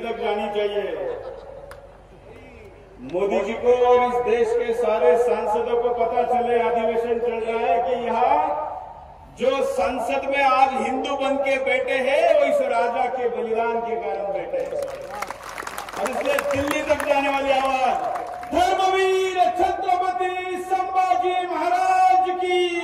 तक जानी चाहिए। मोदी जी को और इस देश के सारे सांसदों को पता चले, अधिवेशन चल रहा है, कि यहाँ जो संसद में आज हिंदू बन के बैठे हैं वो इस राजा के बलिदान के कारण बैठे हैं। और इसलिए दिल्ली तक जाने वाली आवाज धर्मवीर छत्रपति संभाजी महाराज की।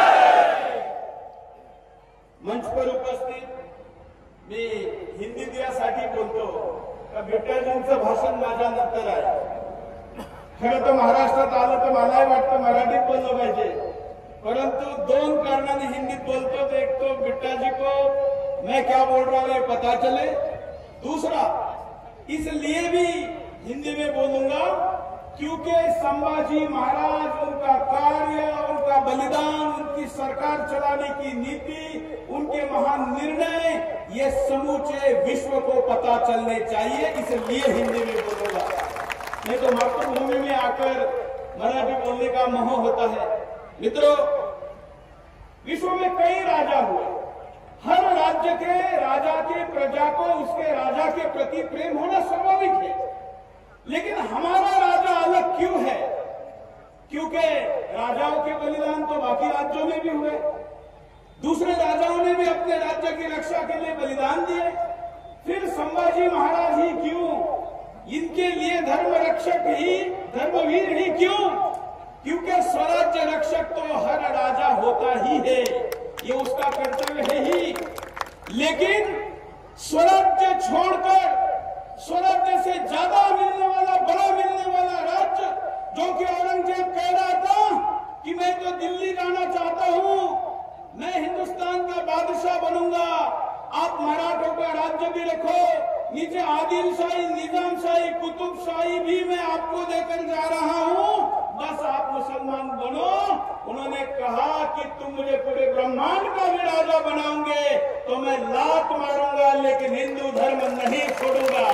मंच पर उपस्थित मी हिंदी दियासाठी बोलतो का बिट्टाजींचं भाषण माझ्या नंतर आहे। खरं तर महाराष्ट्रात आलं तर मलाही वाटतं मराठीत बोललं पाहिजे, परंतु दोन कारणाने हिंदीत बोलतो। एक तो बिट्टा जी को मैं क्या बोल रहा हूं ये पता चले, दूसरा इसलिए भी हिंदी में बोलूंगा क्योंकि संभाजी महाराज, उनका कार्य, उनका बलिदान, उनकी सरकार चलाने की नीति, उनके महान निर्णय ये समूचे विश्व को पता चलने चाहिए, इसलिए हिंदी में बोलूंगा। नहीं तो मातृभूमि में आकर मराठी बोलने का मोह होता है। मित्रों, विश्व में कई राजा हुए, हर राज्य के राजा के प्रजा को उसके राजा के प्रति प्रेम होना स्वाभाविक है, लेकिन हमारा राजा अलग क्यों है? क्योंकि राजाओं के बलिदान तो बाकी राज्यों में भी हुए, दूसरे राजाओं ने भी अपने राज्य की रक्षा के लिए बलिदान दिए। फिर संभाजी महाराज ही क्यों? इनके लिए धर्म रक्षक ही, धर्मवीर ही क्यों? क्योंकि स्वराज्य रक्षक तो हर राजा होता ही है, ये उसका कर्तव्य है ही। लेकिन स्वराज्य छोड़कर स्वराज्य से ज्यादा मिलने वाला, बड़ा मिलने वाला राज्य, जो कि औरंगजेब कह रहा था कि मैं तो दिल्ली जाना चाहता हूं, मैं हिंदुस्तान का बादशाह बनूंगा, आप मराठों का राज्य भी रखो, नीचे आदिलशाही, निजामशाही, कुतुबशाही भी मैं आपको देकर जा रहा हूं, बस आप मुसलमान बनो। उन्होंने कहा कि तुम मुझे पूरे ब्रह्मांड का भी राजा बनाओगे तो मैं लात मारूंगा, लेकिन हिंदू धर्म नहीं छोड़ूंगा।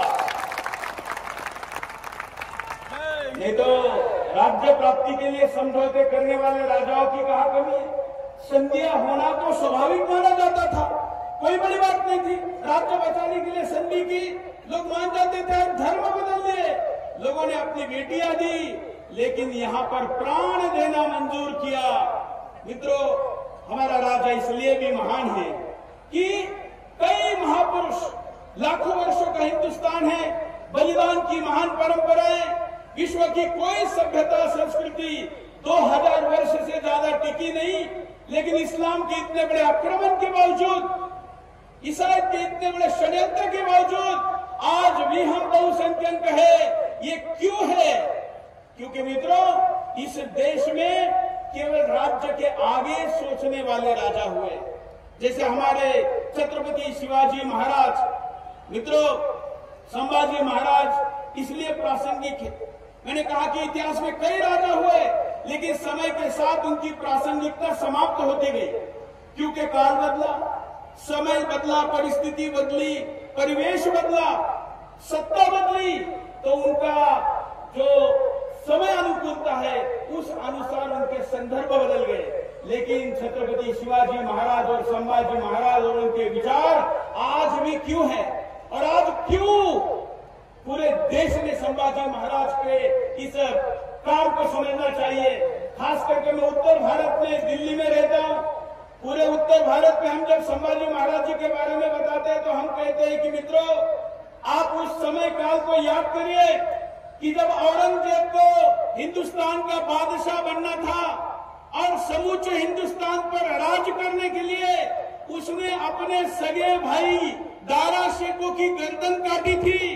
नहीं तो राज्य प्राप्ति के लिए समझौते करने वाले राजाओं की कहा कमी है। संधियां होना तो स्वाभाविक माना जाता था, कोई बड़ी बात नहीं थी। राज्य बचाने के लिए संधि की लोग मान जाते थे, धर्म बदल लिए, लोगों ने अपनी बेटियां दी, लेकिन यहाँ पर प्राण देना मंजूर किया। मित्रों, हमारा राजा इसलिए भी महान है कि कई महापुरुष, लाखों वर्षों का हिंदुस्तान है, बलिदान की महान परंपराएं, विश्व की कोई सभ्यता संस्कृति 2000 वर्ष से ज्यादा टिकी नहीं, लेकिन इस्लाम के इतने बड़े आक्रमण के बावजूद, ईसाईयत के इतने बड़े षड्यंत्र के बावजूद आज भी हम बहुसंख्यक है। ये क्यों है? क्योंकि मित्रों, इस देश में केवल राज्य के आगे सोचने वाले राजा हुए, जैसे हमारे छत्रपति शिवाजी महाराज। मित्रों, संभाजी महाराज इसलिए प्रासंगिक है, मैंने कहा कि इतिहास में कई राजा हुए, लेकिन समय के साथ उनकी प्रासंगिकता समाप्त होती गई, क्योंकि काल बदला, समय बदला, परिस्थिति बदली, परिवेश बदला, सत्ता बदली, तो उनका जो समय अनुकूलता है उस अनुसार उनके संदर्भ बदल गए। लेकिन छत्रपति शिवाजी महाराज और संभाजी महाराज और उनके विचार आज भी क्यों है, और आज क्यों पूरे देश ने संभाजी महाराज के इस काम को समझना चाहिए। खास करके मैं उत्तर भारत में दिल्ली में रहता हूं, पूरे उत्तर भारत में हम जब संभाजी महाराज जी के बारे में बताते हैं तो हम कहते हैं कि मित्रों, आप उस समय काल को याद करिए कि जब औरंगजेब को हिंदुस्तान का बादशाह बनना था और समूचे हिंदुस्तान पर राज करने के लिए उसने अपने सगे भाई दारा शेखों की गर्दन काटी थी,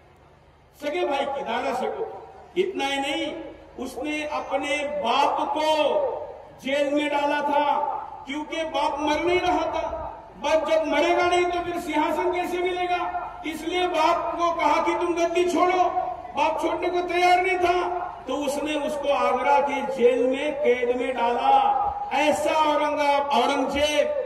सगे भाई की, दारा शेखों। इतना ही नहीं, उसने अपने बाप को जेल में डाला था, क्योंकि बाप मर नहीं रहा था। बाप जब मरेगा नहीं तो फिर सिंहासन कैसे मिलेगा? इसलिए बाप को कहा कि तुम गद्दी छोड़ो। बाप छोड़ने को तैयार नहीं था, तो उसने उसको आगरा की जेल में कैद में डाला। ऐसा औरंगजेब,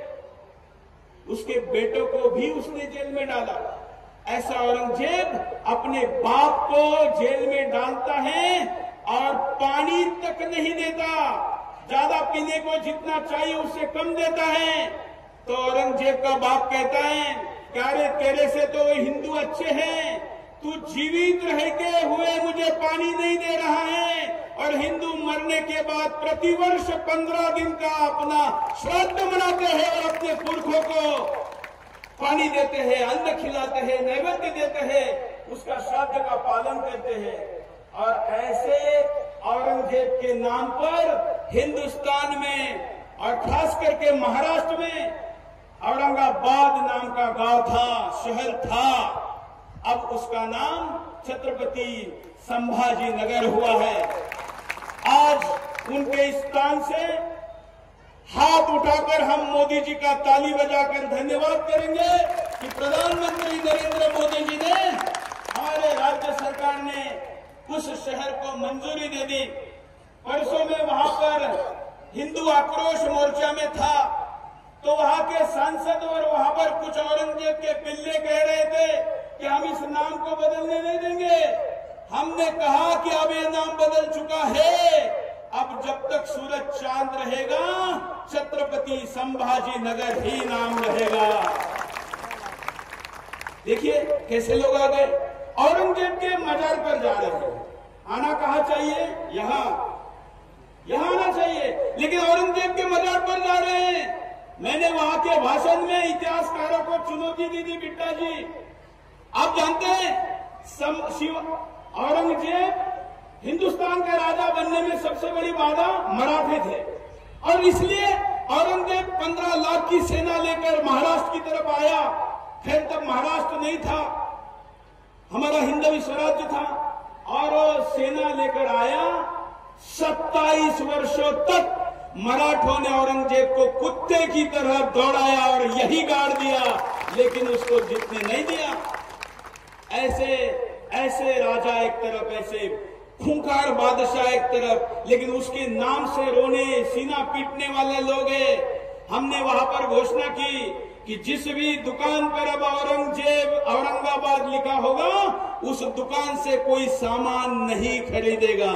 उसके बेटों को भी उसने जेल में डाला। ऐसा औरंगजेब अपने बाप को जेल में डालता है और पानी तक नहीं देता, ज्यादा पीने को जितना चाहिए उससे कम देता है। तो औरंगजेब का बाप कहता है, क्या रे तेरे से तो वो हिंदू अच्छे हैं, तू जीवित रह के हुए मुझे पानी नहीं दे रहा है, और हिंदू मरने के बाद प्रतिवर्ष 15 दिन का अपना श्राद्ध मनाते हैं और अपने पुरखों को पानी देते हैं, अन्न खिलाते हैं, नैवेद्य देते हैं, उसका श्राद्ध का पालन करते हैं। और ऐसे औरंगजेब के नाम पर हिंदुस्तान में और खास करके महाराष्ट्र में औरंगाबाद नाम का गांव था, शहर था। अब उसका नाम छत्रपति संभाजी नगर हुआ है। आज उनके स्थान से हाथ उठाकर हम मोदी जी का ताली बजाकर धन्यवाद करेंगे कि प्रधानमंत्री नरेंद्र मोदी जी ने, हमारे राज्य सरकार ने उस शहर को मंजूरी दे दी। परसों में वहां पर हिंदू आक्रोश मोर्चा में था, तो वहां के सांसद और वहां पर कुछ औरंगजेब के पिल्ले कह रहे थे कि हम इस नाम को बदलने नहीं देंगे। हमने कहा कि अब ये नाम बदल चुका है, अब जब तक सूरज चांद रहेगा छत्रपति संभाजी नगर ही नाम रहेगा। देखिए कैसे लोग आ गए, औरंगजेब के मजार पर जा रहे हैं। आना कहाँ चाहिए? यहाँ आना चाहिए, लेकिन औरंगजेब के मजार पर जा रहे हैं। मैंने वहां के भाषण में इतिहासकारों को चुनौती दी थी, बिट्टा जी आप जानते हैं औरंगजेब हिंदुस्तान का राजा बनने में सबसे बड़ी बाधा मराठे थे, और इसलिए औरंगजेब 15 लाख की सेना लेकर महाराष्ट्र की तरफ आया। फिर तब महाराष्ट्र नहीं था, हमारा हिंदवी स्वराज्य था, और सेना लेकर आया। 27 वर्षों तक मराठों ने औरंगजेब को कुत्ते की तरह दौड़ाया और यही गाड़ दिया, लेकिन उसको जीतने नहीं दिया। ऐसे राजा एक तरफ, ऐसे खूंखार बादशाह एक तरफ, लेकिन उसके नाम से रोने सीना पीटने वाले लोग हैं। हमने वहां पर घोषणा की कि जिस भी दुकान पर अब औरंगजेब औरंगाबाद लिखा होगा, उस दुकान से कोई सामान नहीं खरीदेगा।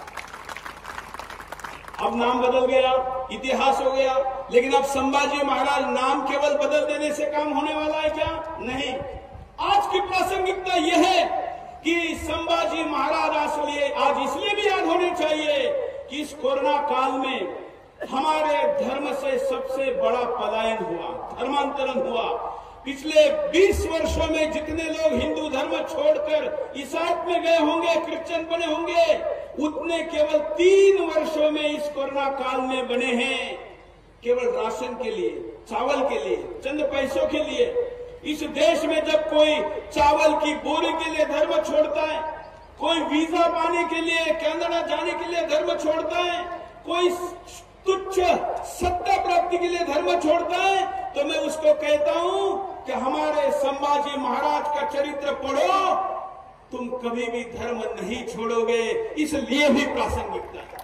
अब नाम बदल गया, इतिहास हो गया, लेकिन अब संभाजी महाराज नाम केवल बदल देने से काम होने वाला है क्या? नहीं। आज की प्रासंगिकता यह है कि संभाजी महाराज आज इसलिए भी याद होने चाहिए कि इस कोरोना काल में हमारे धर्म से सबसे बड़ा पलायन हुआ, धर्मांतरण हुआ। पिछले 20 वर्षों में जितने लोग हिंदू धर्म छोड़कर ईसाईयत में गए होंगे, क्रिश्चियन बने होंगे, उतने केवल 3 वर्षों में इस कोरोना काल में बने हैं, केवल राशन के लिए, चावल के लिए, चंद पैसों के लिए। इस देश में जब कोई चावल की बोरी के लिए धर्म छोड़ता है, कोई वीजा पाने के लिए, कनाडा जाने के लिए धर्म छोड़ता है, कोई तुच्छ सत्ता प्राप्ति के लिए धर्म छोड़ता है, तो मैं उसको कहता हूं कि हमारे संभाजी महाराज का चरित्र पढ़ो, तुम कभी भी धर्म नहीं छोड़ोगे। इसलिए भी प्रासंगिकता है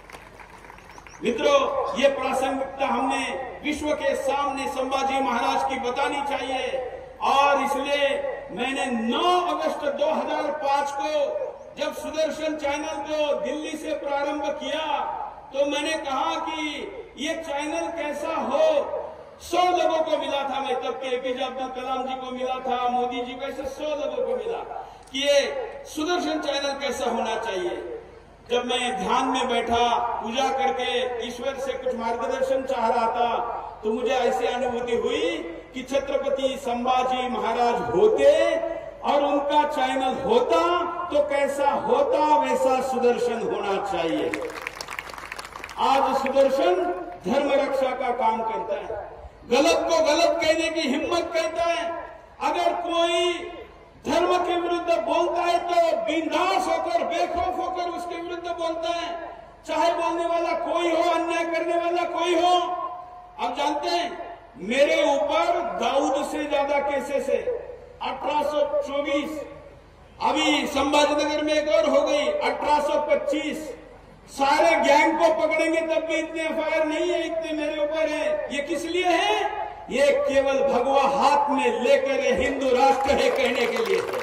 मित्रों, ये प्रासंगिकता हमने विश्व के सामने संभाजी महाराज की बतानी चाहिए। और इसलिए मैंने 9 अगस्त 2005 को जब सुदर्शन चैनल को दिल्ली से प्रारंभ किया, तो मैंने कहा कि ये चैनल कैसा हो। 100 लोगों को मिला था, मैं तब के एपीजे अब्दुल कलाम जी को मिला था, मोदी जी को, ऐसे 100 लोगों को मिला कि ये सुदर्शन चैनल कैसा होना चाहिए। जब मैं ध्यान में बैठा, पूजा करके ईश्वर से कुछ मार्गदर्शन चाह रहा था, तो मुझे ऐसी अनुभूति हुई कि छत्रपति संभाजी महाराज होते और उनका चैनल होता तो कैसा होता, वैसा सुदर्शन होना चाहिए। आज सुदर्शन धर्म रक्षा का काम करता है, गलत को गलत कहने की हिम्मत करता है। अगर कोई धर्म के विरुद्ध बोलता है तो बिंदास होकर, बेखौफ होकर उसके विरुद्ध बोलता है, चाहे बोलने वाला कोई हो, अन्याय करने वाला कोई हो। आप जानते हैं मेरे ऊपर दाऊद से ज्यादा केसेस है, 1824, अभी संभाजीनगर में एक और हो गई 1825। सारे गैंग को पकड़ेंगे तब भी इतने एफआईआर नहीं है, इतने मेरे ऊपर है। ये किस लिए है? ये केवल भगवा हाथ में लेकर हिंदू राष्ट्र है कहने के लिए है।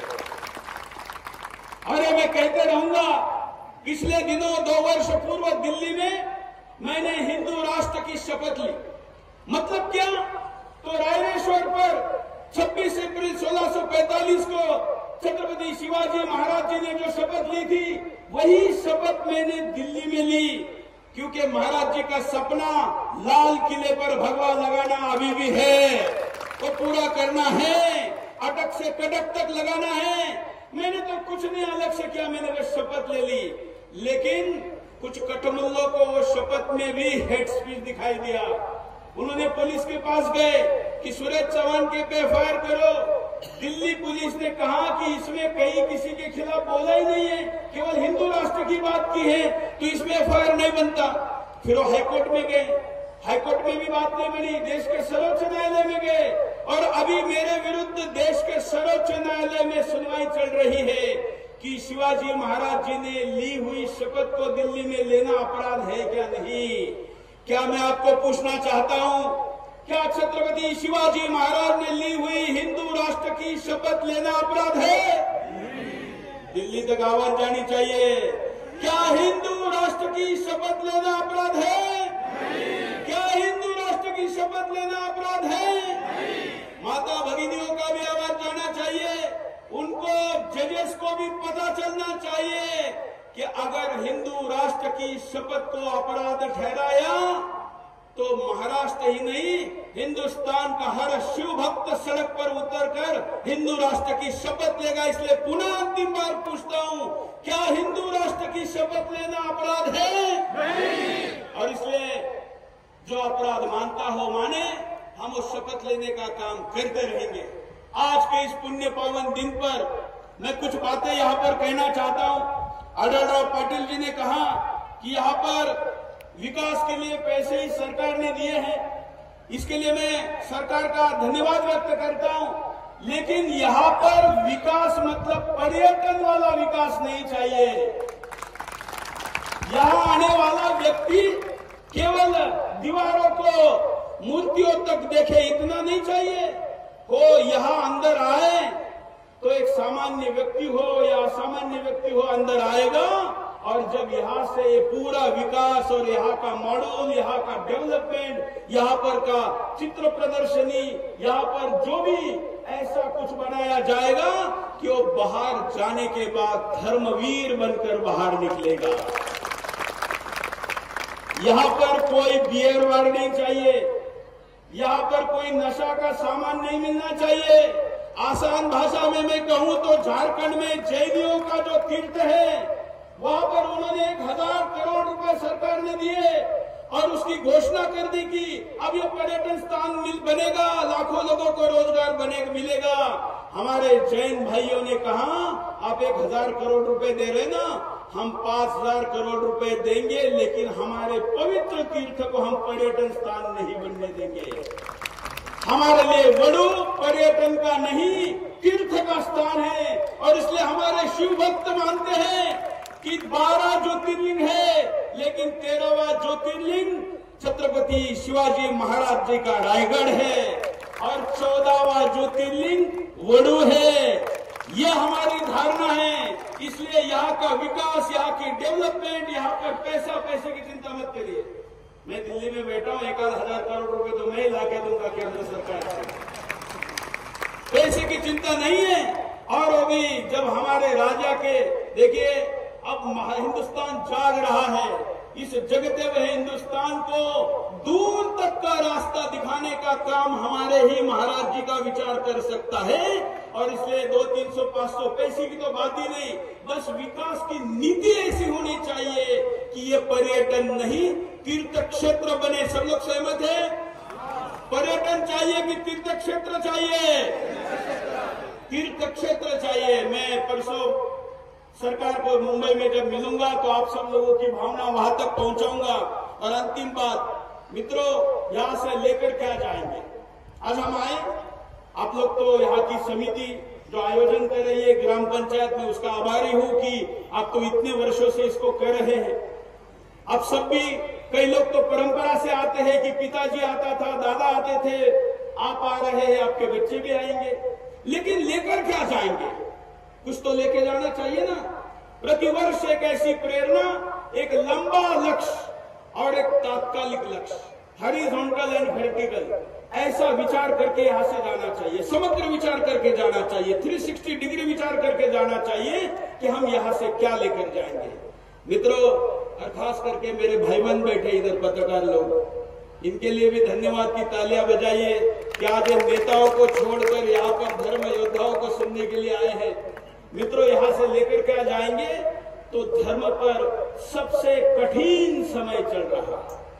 अरे मैं कहते रहूंगा, पिछले दिनों 2 वर्ष पूर्व दिल्ली में मैंने हिंदू राष्ट्र की शपथ ली। मतलब क्या? तो रायरेश्वर पर 26 अप्रैल 1645 को छत्रपति शिवाजी महाराज जी ने जो शपथ ली थी वही शपथ मैंने दिल्ली में ली, क्योंकि महाराज जी का सपना लाल किले पर भगवा लगाना अभी भी है, वो पूरा करना है, अटक से कटक तक लगाना है। मैंने तो कुछ नहीं अलग से किया, मैंने बस शपथ ले ली। लेकिन कुछ कटमुल्लों को वो शपथ में भी हेड स्पीच दिखाई दिया। उन्होंने पुलिस के पास गए कि सूरज चौहान के पे एफआईआर करो। दिल्ली पुलिस ने कहा कि इसमें कहीं किसी के खिलाफ बोला ही नहीं है, केवल हिंदू राष्ट्र की बात की है, तो इसमें एफआईआर नहीं बनता। फिर वो हाईकोर्ट में गए, हाईकोर्ट में भी बात नहीं बनी, देश के सर्वोच्च न्यायालय में गए और अभी मेरे विरुद्ध देश के सर्वोच्च न्यायालय में सुनवाई चल रही है कि शिवाजी महाराज जी ने ली हुई शपथ को दिल्ली में लेना अपराध है क्या नहीं। क्या मैं आपको पूछना चाहता हूं, क्या छत्रपति शिवाजी महाराज ने ली हुई हिंदू राष्ट्र की शपथ लेना अपराध है? दिल्ली तक आवाज जानी चाहिए। क्या हिंदू राष्ट्र की शपथ लेना अपराध है? क्या हिंदू राष्ट्र की शपथ लेना अपराध है? माता भगिनियों का भी आवाज जाना चाहिए, उनको जजेस को भी पता चलना चाहिए कि अगर हिंदू राष्ट्र की शपथ को अपराध ठहराया तो महाराष्ट्र ही नहीं, हिंदुस्तान का हर शिव भक्त सड़क पर उतरकर हिंदू राष्ट्र की शपथ लेगा। इसलिए पुनः अंतिम बार पूछता हूं, क्या हिंदू राष्ट्र की शपथ लेना अपराध है? नहीं। और इसलिए जो अपराध मानता हो माने, हम उस शपथ लेने का काम करते रहेंगे। आज के इस पुण्य पावन दिन पर मैं कुछ बातें यहाँ पर कहना चाहता हूँ। अटलराव पाटिल जी ने कहा कि यहाँ पर विकास के लिए पैसे ही सरकार ने दिए हैं, इसके लिए मैं सरकार का धन्यवाद व्यक्त करता हूं। लेकिन यहाँ पर विकास मतलब पर्यटन वाला विकास नहीं चाहिए। यहाँ आने वाला व्यक्ति केवल दीवारों को मूर्तियों तक देखे इतना नहीं चाहिए। हो यहाँ अंदर आए तो एक सामान्य व्यक्ति हो या असामान्य व्यक्ति हो अंदर आएगा, और जब यहाँ से ये पूरा विकास और यहाँ का मॉडल, यहाँ का डेवलपमेंट, यहाँ पर का चित्र प्रदर्शनी, यहाँ पर जो भी ऐसा कुछ बनाया जाएगा कि वो बाहर जाने के बाद धर्मवीर बनकर बाहर निकलेगा। यहाँ पर कोई बियर वार्ड नहीं चाहिए, यहाँ पर कोई नशा का सामान नहीं मिलना चाहिए। आसान भाषा में मैं कहूं तो झारखंड में जैनियों का जो तीर्थ है वहां पर उन्होंने 1000 करोड़ रुपए सरकार ने दिए और उसकी घोषणा कर दी कि अब ये पर्यटन स्थान बनेगा, लाखों लोगों को रोजगार मिलेगा। हमारे जैन भाइयों ने कहा आप 1000 करोड़ रुपए दे रहे ना, हम 5000 करोड़ रुपए देंगे, लेकिन हमारे पवित्र तीर्थ को हम पर्यटन स्थान नहीं बनने देंगे। हमारे लिए वडू पर्यटन का नहीं तीर्थ का स्थान है, और इसलिए हमारे शिव भक्त मानते हैं कि 12 ज्योतिर्लिंग है, लेकिन 13वां ज्योतिर्लिंग छत्रपति शिवाजी महाराज जी का रायगढ़ है और 14वां ज्योतिर्लिंग वडू है। यह हमारी धारणा है। इसलिए यहाँ का विकास, यहाँ की डेवलपमेंट, यहाँ पर पैसे की चिंता मत करिए। मैं दिल्ली में बैठा हूँ, 1000 करोड़ रुपए तो मैं ही लाके दूंगा केंद्र सरकार से। पैसे की चिंता नहीं है। और वो भी जब हमारे राजा के, देखिए अब हिंदुस्तान जाग रहा है। इस जगते हुए हिंदुस्तान को दूर तक का रास्ता दिखाने का काम हमारे ही महाराज जी का विचार कर सकता है। और इसलिए 200, 300, 500 पैसे की तो बात ही नहीं, बस विकास की नीति ऐसी होनी चाहिए कि ये पर्यटन नहीं तीर्थ क्षेत्र बने। सब लोग सहमत है? पर्यटन चाहिए कि तीर्थ क्षेत्र चाहिए? तीर्थ क्षेत्र चाहिए। मैं परसों सरकार को मुंबई में जब मिलूंगा तो आप सब लोगों की भावना वहां तक पहुंचाऊंगा। और अंतिम बात मित्रों, यहां से लेकर क्या जाएंगे? आज हम आए, आप लोग तो यहाँ की समिति जो आयोजन कर रही है ग्राम पंचायत में, उसका आभारी हूं कि आप तो इतने वर्षों से इसको कर रहे हैं। आप सब भी, कई लोग तो परंपरा से आते हैं कि पिताजी आता था, दादा आते थे, आप आ रहे हैं, आपके बच्चे भी आएंगे, लेकिन लेकर क्या जाएंगे? कुछ तो लेके जाना चाहिए ना। प्रतिवर्ष एक ऐसी प्रेरणा, एक लंबा लक्ष्य और एक तात्कालिक लक्ष्य। हॉरिजॉन्टल एंड वर्टिकल, ऐसा विचार करके यहाँ से जाना चाहिए, समग्र विचार करके जाना चाहिए, 360 डिग्री विचार करके जाना चाहिए कि हम यहाँ से क्या लेकर जाएंगे। मित्रों, और खास करके मेरे भाई बहन बैठे इधर पत्रकार लोग, इनके लिए भी धन्यवाद की तालियां बजाइए कि आज इन नेताओं को छोड़कर यहाँ पर धर्म योद्धाओं को सुनने के लिए आए हैं। मित्रों, यहाँ से लेकर क्या जाएंगे तो धर्म पर सबसे कठिन समय चल रहा,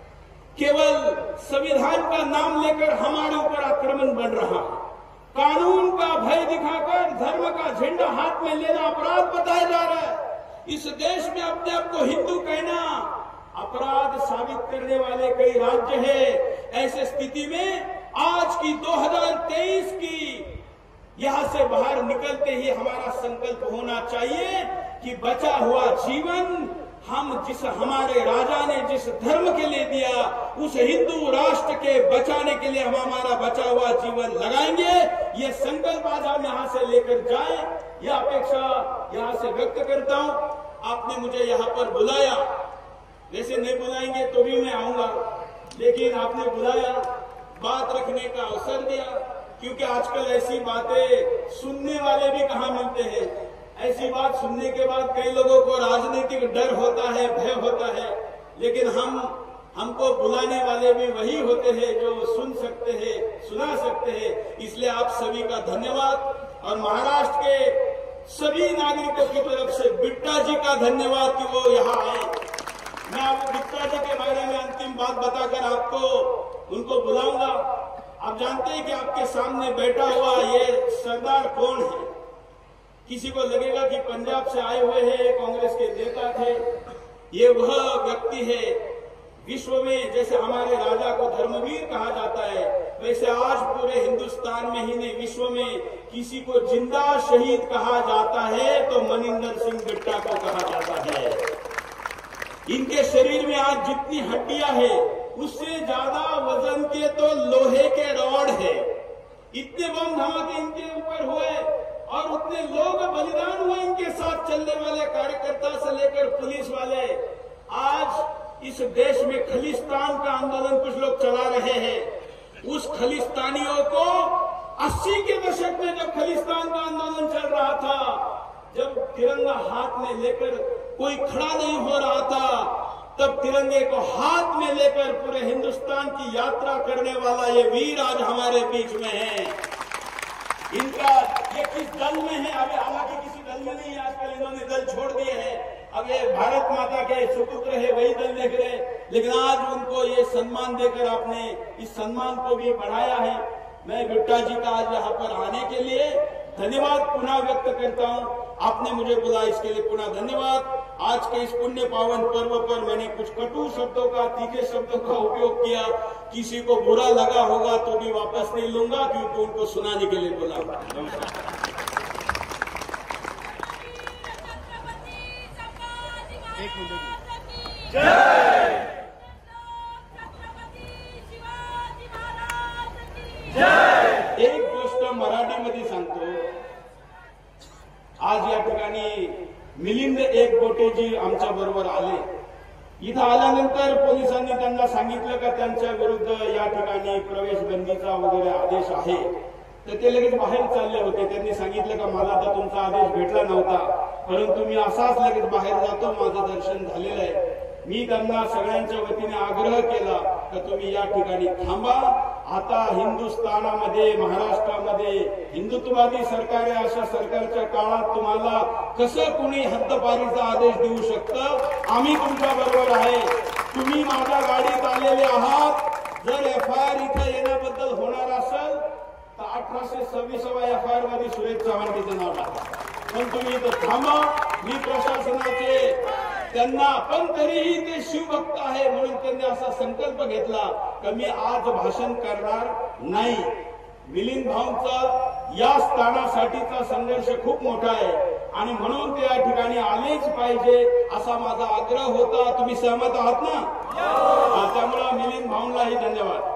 केवल संविधान का नाम लेकर हमारे ऊपर आक्रमण बन रहा, कानून का भय दिखाकर धर्म का झंडा हाथ में लेना अपराध बताया जा रहा है। इस देश में अपने आप को हिंदू कहना अपराध साबित करने वाले कई राज्य हैं। ऐसे स्थिति में आज की 2023 की यहां से बाहर निकलते ही हमारा संकल्प होना चाहिए कि बचा हुआ जीवन हम जिस हमारे राजा ने जिस धर्म के लिए दिया, उस हिंदू राष्ट्र के बचाने के लिए हम हमारा बचा हुआ जीवन लगाएंगे। ये संकल्प आज हम यहाँ से लेकर जाएं, यह अपेक्षा यहाँ से व्यक्त करता हूं। आपने मुझे यहाँ पर बुलाया, वैसे नहीं बुलाएंगे तो भी मैं आऊंगा, लेकिन आपने बुलाया, बात रखने का अवसर दिया, क्योंकि आजकल ऐसी बातें सुनने वाले भी कहाँ मिलते हैं। ऐसी बात सुनने के बाद कई लोगों को राजनीतिक डर होता है, भय होता है, लेकिन हमको बुलाने वाले भी वही होते हैं जो सुन सकते हैं, सुना सकते हैं। इसलिए आप सभी का धन्यवाद और महाराष्ट्र के सभी नागरिकों की तरफ से बिट्टा जी का धन्यवाद कि वो यहाँ आए। मैं आपको बिट्टा जी के बारे में अंतिम बात बताकर आपको उनको बुलाऊंगा। आप जानते हैं कि आपके सामने बैठा हुआ ये सरदार कौन है। किसी को लगेगा कि पंजाब से आए हुए हैं, कांग्रेस के नेता थे। ये वह व्यक्ति है, विश्व में जैसे हमारे राजा को धर्मवीर कहा जाता है, वैसे आज पूरे हिंदुस्तान में ही नहीं विश्व में किसी को जिंदा शहीद कहा जाता है तो मनिंदर सिंह बिट्टा को कहा जाता है। इनके शरीर में आज जितनी हड्डियां हैं उससे ज्यादा वजन के तो लोहे के रॉड है। इतने बम धमाके इनके ऊपर हुए और उतने लोग बलिदान हुए इनके साथ चलने वाले कार्यकर्ता से लेकर पुलिस वाले। आज इस देश में खलिस्तान का आंदोलन कुछ लोग चला रहे हैं। उस खलिस्तानियों को 80 के दशक में जब खलिस्तान का आंदोलन चल रहा था, जब तिरंगा हाथ में लेकर कोई खड़ा नहीं हो रहा था, तब तिरंगे को हाथ में लेकर पूरे हिंदुस्तान की यात्रा करने वाला ये वीर आज हमारे बीच में है। इनका ये किस दल में है? अभी हालांकि किसी दल में नहीं है, आजकल इन्होंने दल छोड़ दिए हैं। अब ये भारत माता के सुपुत्र है, वही दल देख रहे, लेकिन आज उनको ये सम्मान देकर आपने इस सम्मान को भी बढ़ाया है। मैं बिट्टा जी का आज यहाँ पर आने के लिए धन्यवाद पुनः व्यक्त करता हूँ। आपने मुझे बुलाया इसके लिए पुनः धन्यवाद। आज के इस पुण्य पावन पर्व पर मैंने कुछ कटु शब्दों का, तीखे शब्दों का उपयोग किया। किसी को बुरा लगा होगा तो भी वापस नहीं लूंगा, क्योंकि उनको सुनाने के लिए बोला। जय जय। एक गोष्ट मराठीमध्ये सांगतो। आज या ठिकाणी मिलिंद एकबोटेजी आमच्या बरोबर आले। इथं आल्यानंतर पोलिसांनी त्यांना सांगितलं का त्यांच्या विरुद्ध या ठिकाणी प्रवेश बंदीचा वगैरे आदेश आहे, तर ते लगेच बाहेर चालले होते। त्यांनी सांगितलं का मला तर तुमचा आदेश भेटला नव्हता, परंतु मी असाच लगेच बाहेर जातो, माझं दर्शन झालेलं आहे। मी त्यांना सगळ्यांच्या वतीने आग्रह केला की तुम्ही या ठिकाणी थांबा। आता हिंदुस्थानामध्ये, महाराष्ट्रामध्ये हिंदुत्ववादी सरकार आहे, अशा सरकारच्या काळात तुम्हाला कसं कुणी हद्दपारीचा आदेश देऊ शकतं? आम्ही तुमच्या बरोबर आहे। तुम्ही माझ्या गाडीत आलेले आहात। जर एफआयआर इथे येण्याबद्दल होणार असेल तर 1826व्या एफआयआर मध्ये सुरेश चव्हाणचं नाव टाका, पण तुम्ही इथं थांबा। मी प्रशासनाचे त्यांना, पण तरीही ते शिवभक्त आहे म्हणून त्यांनी असा संकल्प घेतला की मी आज भाषण करणार नाही। मिलिंद भाऊंचा या स्थानासाठीचा संघर्ष खूप मोठा आहे आणि म्हणून ते या ठिकाणी आलेच पाहिजे असा माझा आग्रह होता। तुम्ही सहमत आहात ना? त्यामुळे मिलिंद भाऊंलाही धन्यवाद।